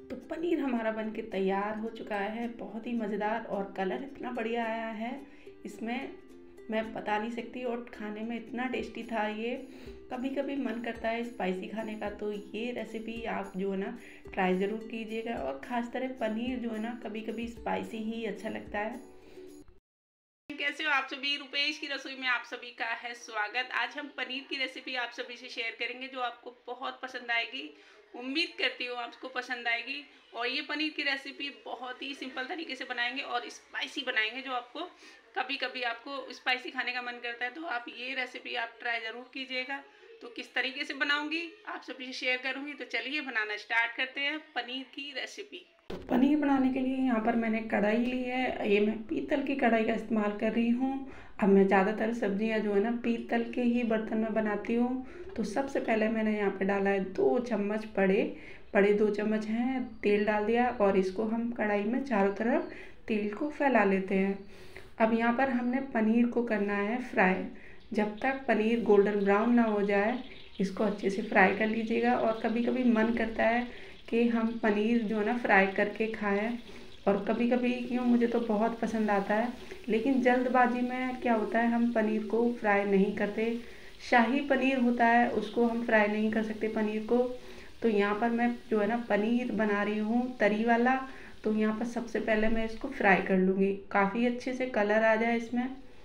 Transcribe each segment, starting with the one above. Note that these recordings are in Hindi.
तो पनीर हमारा बन के तैयार हो चुका है। बहुत ही मज़ेदार और कलर इतना बढ़िया आया है इसमें, मैं बता नहीं सकती। और खाने में इतना टेस्टी था ये। कभी कभी मन करता है स्पाइसी खाने का, तो ये रेसिपी आप जो है ना ट्राई ज़रूर कीजिएगा। और ख़ास तरह पनीर जो है ना कभी कभी स्पाइसी ही अच्छा लगता है। कैसे हो आप सभी? रुपेश की रसोई में आप सभी का है स्वागत। आज हम पनीर की रेसिपी आप सभी से शेयर करेंगे जो आपको बहुत पसंद आएगी। उम्मीद करती हूँ आपको पसंद आएगी। और ये पनीर की रेसिपी बहुत ही सिंपल तरीके से बनाएंगे और स्पाइसी बनाएंगे। जो आपको कभी कभी आपको स्पाइसी खाने का मन करता है तो आप ये रेसिपी आप ट्राई ज़रूर कीजिएगा। तो किस तरीके से बनाऊंगी आप सभी से शेयर करूंगी। तो चलिए बनाना स्टार्ट करते हैं पनीर की रेसिपी। पनीर बनाने के लिए यहाँ पर मैंने कढ़ाई ली है। ये मैं पीतल की कढ़ाई का इस्तेमाल कर रही हूँ। अब मैं ज़्यादातर सब्जियाँ जो है ना पीतल के ही बर्तन में बनाती हूँ। तो सबसे पहले मैंने यहाँ पे डाला है 2 चम्मच बड़े बड़े 2 चम्मच हैं तेल डाल दिया। और इसको हम कढ़ाई में चारों तरफ तेल को फैला लेते हैं। अब यहाँ पर हमने पनीर को करना है फ्राई। जब तक पनीर गोल्डन ब्राउन ना हो जाए इसको अच्छे से फ्राई कर लीजिएगा। और कभी कभी मन करता है कि हम पनीर जो है ना फ्राई करके खाएं। और कभी कभी क्यों मुझे तो बहुत पसंद आता है, लेकिन जल्दबाजी में क्या होता है हम पनीर को फ्राई नहीं करते। शाही पनीर होता है उसको हम फ्राई नहीं कर सकते पनीर को। तो यहाँ पर मैं जो है ना पनीर बना रही हूँ तरी वाला। तो यहाँ पर सबसे पहले मैं इसको फ्राई कर लूँगी, काफ़ी अच्छे से कलर आ जाए इसमें।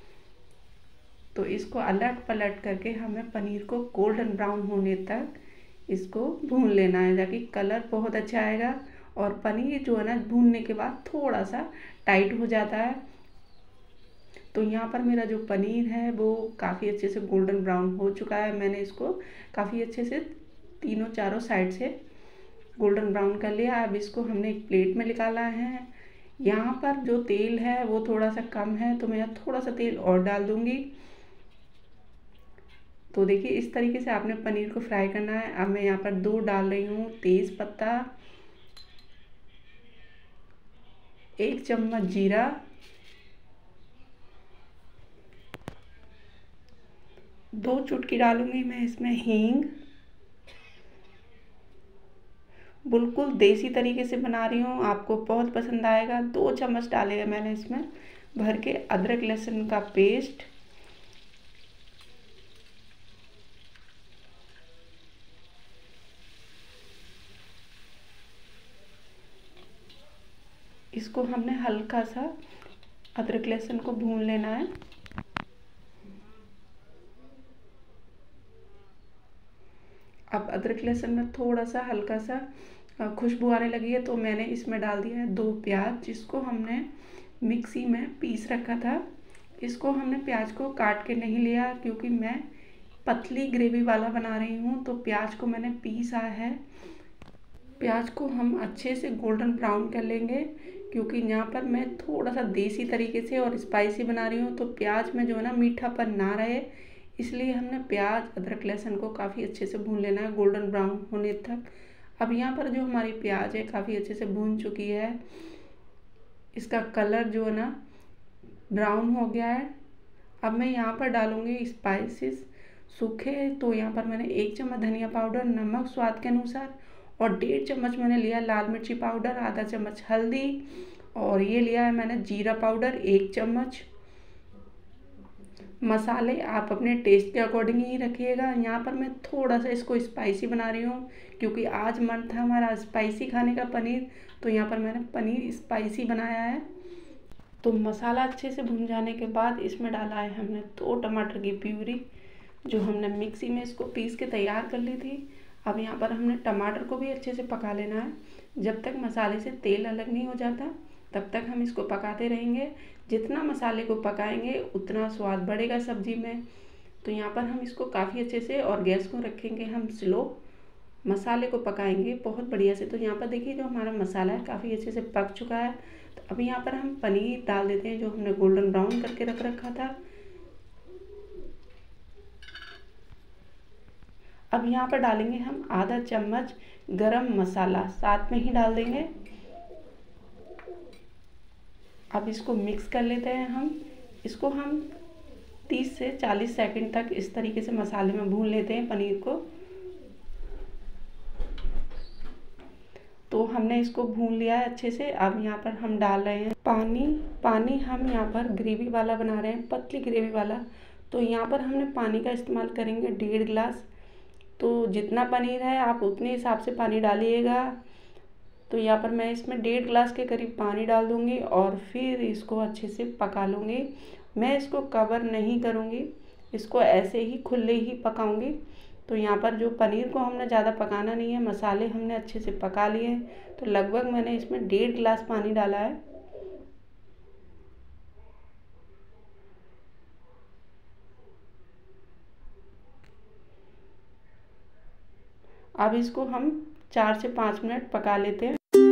तो इसको अलट पलट करके हमें पनीर को गोल्डन ब्राउन होने तक इसको भून लेना है, ताकि कलर बहुत अच्छा आएगा। और पनीर जो है ना भूनने के बाद थोड़ा सा टाइट हो जाता है। तो यहाँ पर मेरा जो पनीर है वो काफ़ी अच्छे से गोल्डन ब्राउन हो चुका है। मैंने इसको काफ़ी अच्छे से तीनों चारों साइड से गोल्डन ब्राउन कर लिया। अब इसको हमने एक प्लेट में निकाला है। यहाँ पर जो तेल है वो थोड़ा सा कम है, तो मैं थोड़ा सा तेल और डाल दूँगी। तो देखिए इस तरीके से आपने पनीर को फ्राई करना है। अब मैं यहाँ पर 2 डाल रही हूँ तेज़ पत्ता, 1 चम्मच जीरा, 2 चुटकी डालूंगी मैं इसमें हींग। बिल्कुल देसी तरीके से बना रही हूँ, आपको बहुत पसंद आएगा। 2 चम्मच डाले हैं मैंने इसमें भर के अदरक लहसुन का पेस्ट। इसको हमने हल्का सा अदरक लहसुन को भून लेना है। अब अदरक लहसुन में थोड़ा सा हल्का सा खुशबू आने लगी है, तो मैंने इसमें डाल दिया है 2 प्याज, जिसको हमने मिक्सी में पीस रखा था। इसको हमने प्याज को काट के नहीं लिया क्योंकि मैं पतली ग्रेवी वाला बना रही हूँ। तो प्याज को मैंने पीसा है। प्याज को हम अच्छे से गोल्डन ब्राउन कर लेंगे, क्योंकि यहाँ पर मैं थोड़ा सा देसी तरीके से और स्पाइसी बना रही हूँ। तो प्याज में जो है ना मीठापन ना रहे, इसलिए हमने प्याज अदरक लहसुन को काफ़ी अच्छे से भून लेना है गोल्डन ब्राउन होने तक। अब यहाँ पर जो हमारी प्याज है काफ़ी अच्छे से भून चुकी है। इसका कलर जो है ना ब्राउन हो गया है। अब मैं यहाँ पर डालूँगी स्पाइसेस सूखे। तो यहाँ पर मैंने 1 चम्मच धनिया पाउडर, नमक स्वाद के अनुसार, और 1.5 चम्मच मैंने लिया लाल मिर्ची पाउडर, आधा चम्मच हल्दी, और ये लिया है मैंने जीरा पाउडर 1 चम्मच। मसाले आप अपने टेस्ट के अकॉर्डिंग ही रखिएगा। यहाँ पर मैं थोड़ा सा इसको स्पाइसी बना रही हूँ क्योंकि आज मन था हमारा स्पाइसी खाने का पनीर। तो यहाँ पर मैंने पनीर स्पाइसी बनाया है। तो मसाला अच्छे से भून जाने के बाद इसमें डाला है हमने 2 टमाटर की प्यूरी, जो हमने मिक्सी में इसको पीस के तैयार कर ली थी। अब यहाँ पर हमने टमाटर को भी अच्छे से पका लेना है। जब तक मसाले से तेल अलग नहीं हो जाता तब तक हम इसको पकाते रहेंगे। जितना मसाले को पकाएंगे उतना स्वाद बढ़ेगा सब्जी में। तो यहाँ पर हम इसको काफ़ी अच्छे से, और गैस को रखेंगे हम स्लो, मसाले को पकाएंगे बहुत बढ़िया से। तो यहाँ पर देखिए जो हमारा मसाला है काफ़ी अच्छे से पक चुका है। तो अब यहाँ पर हम पनीर डाल देते हैं जो हमने गोल्डन ब्राउन करके रख रखा था। अब यहाँ पर डालेंगे हम आधा चम्मच गरम मसाला, साथ में ही डाल देंगे। अब इसको मिक्स कर लेते हैं हम। इसको हम 30 से 40 सेकंड तक इस तरीके से मसाले में भून लेते हैं पनीर को। तो हमने इसको भून लिया है अच्छे से। अब यहाँ पर हम डाल रहे हैं पानी हम यहाँ पर ग्रेवी वाला बना रहे हैं, पतली ग्रेवी वाला। तो यहाँ पर हमने पानी का इस्तेमाल करेंगे 1.5 गिलास। तो जितना पनीर है आप उतने हिसाब से पानी डालिएगा। तो यहाँ पर मैं इसमें 1.5 गिलास के करीब पानी डाल दूँगी और फिर इसको अच्छे से पका लूँगी। मैं इसको कवर नहीं करूँगी, इसको ऐसे ही खुले ही पकाऊँगी। तो यहाँ पर जो पनीर को हमने ज़्यादा पकाना नहीं है, मसाले हमने अच्छे से पका लिए हैं। तो लगभग मैंने इसमें 1.5 गिलास पानी डाला है। अब इसको हम 4 से 5 मिनट पका लेते हैं।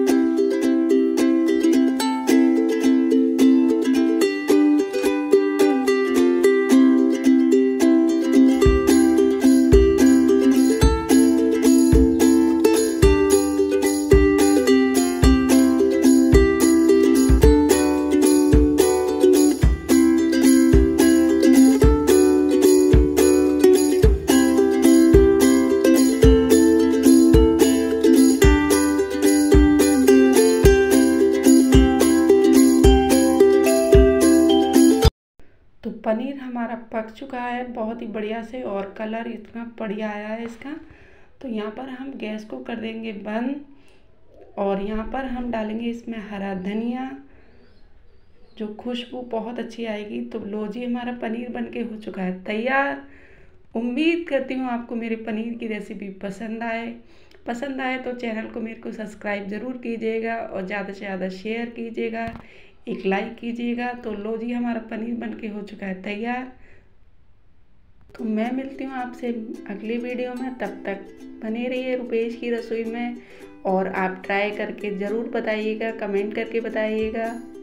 तो पनीर हमारा पक चुका है बहुत ही बढ़िया से और कलर इतना बढ़िया आया है इसका। तो यहाँ पर हम गैस को कर देंगे बंद और यहाँ पर हम डालेंगे इसमें हरा धनिया, जो खुशबू बहुत अच्छी आएगी। तो लो जी, हमारा पनीर बनके हो चुका है तैयार। उम्मीद करती हूँ आपको मेरे पनीर की रेसिपी पसंद आए तो चैनल को मेरे को सब्सक्राइब ज़रूर कीजिएगा और ज़्यादा से ज़्यादा शेयर कीजिएगा, एक लाइक कीजिएगा। तो लो जी, हमारा पनीर बनके हो चुका है तैयार। तो मैं मिलती हूँ आपसे अगली वीडियो में, तब तक बने रहिए रुपेश की रसोई में और आप ट्राई करके ज़रूर बताइएगा, कमेंट करके बताइएगा।